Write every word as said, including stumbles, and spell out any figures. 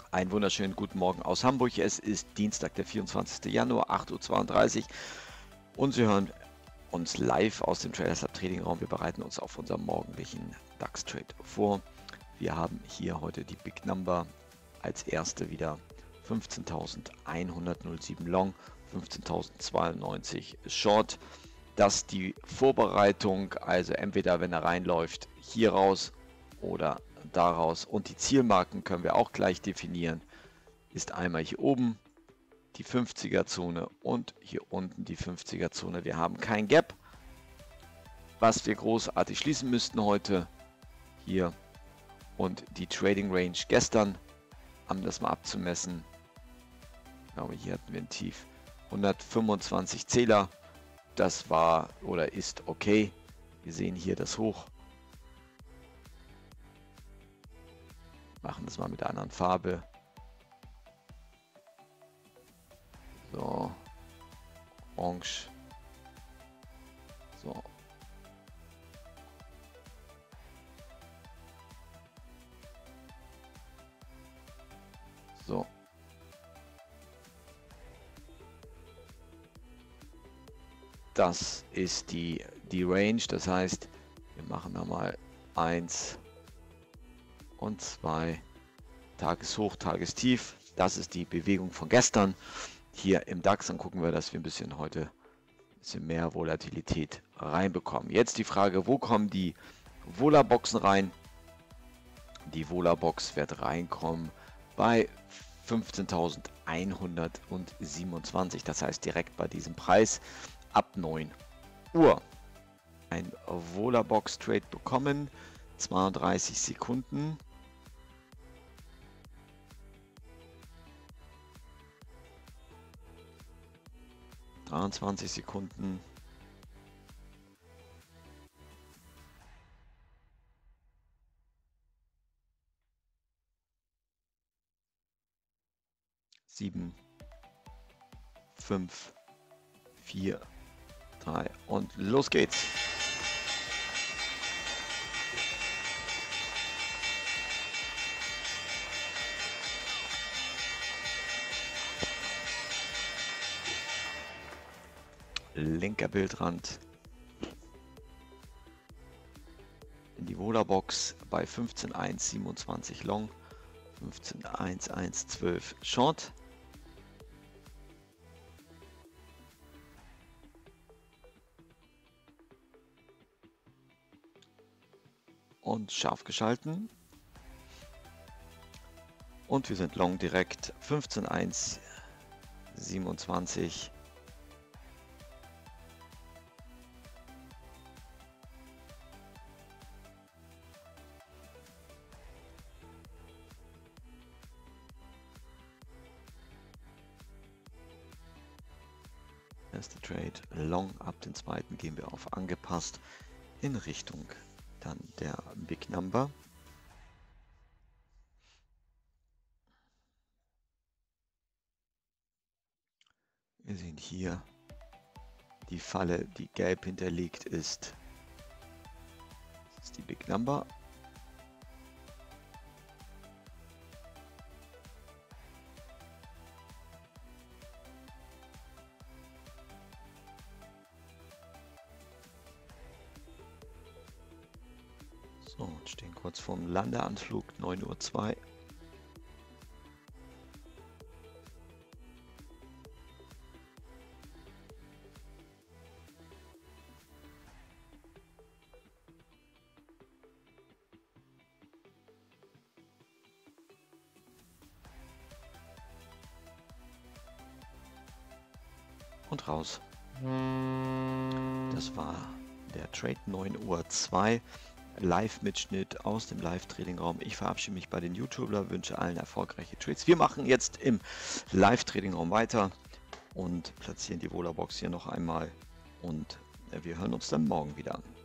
Einen wunderschönen guten Morgen aus Hamburg. Es ist Dienstag, der vierundzwanzigste Januar, acht Uhr zweiunddreißig und Sie hören uns live aus dem Traders Lab Trading Raum. Wir bereiten uns auf unseren morgendlichen DAX Trade vor. Wir haben hier heute die Big Number als erste wieder fünfzehntausendeinhundertsieben Long, fünfzehntausendzweiundneunzig Short. Das ist die Vorbereitung, also entweder wenn er reinläuft, hier raus oder daraus. Und die Zielmarken können wir auch gleich definieren. Ist einmal hier oben die fünfziger Zone und hier unten die fünfziger Zone. Wir haben kein Gap, was wir großartig schließen müssten heute. Hier und die Trading Range gestern, um das mal abzumessen. Ich glaube, hier hatten wir ein Tief hundertfünfundzwanzig Zähler. Das war oder ist okay. Wir sehen hier das Hoch. Machen das mal mit der anderen Farbe. So. Orange. So. So. Das ist die, die Range. Das heißt, wir machen da mal eins und zwei. Tageshoch, Tagestief. Das ist die Bewegung von gestern hier im DAX. Dann gucken wir, dass wir ein bisschen heute ein bisschen mehr Volatilität reinbekommen. Jetzt die Frage, wo kommen die Vola-Boxen rein? Die Vola-Box wird reinkommen bei fünfzehntausendeinhundertsiebenundzwanzig. Das heißt direkt bei diesem Preis ab neun Uhr. Ein Vola-Box-Trade bekommen. zweiunddreißig Sekunden. dreiundzwanzig Sekunden. sieben, fünf, vier, drei und los geht's. Linker Bildrand in die Vola-Box bei fünfzehn Komma eins siebenundzwanzig Long, fünfzehn Komma eins eins zwölf Short. Und scharf geschalten. Und wir sind Long direkt fünfzehn Komma eins siebenundzwanzig. Erster Trade Long, ab den zweiten gehen wir auf angepasst in Richtung dann der Big Number. Wir sehen hier die Falle, die gelb hinterlegt ist. Das ist die Big Number. So, und stehen kurz vorm Landeanflug, neun Uhr zwei. Und raus. Das war der Trade neun Uhr zwei. Live-Mitschnitt aus dem Live-Trading-Raum. Ich verabschiede mich bei den YouTubern, wünsche allen erfolgreiche Trades. Wir machen jetzt im Live-Trading-Raum weiter und platzieren die Vola-Box hier noch einmal und wir hören uns dann morgen wieder.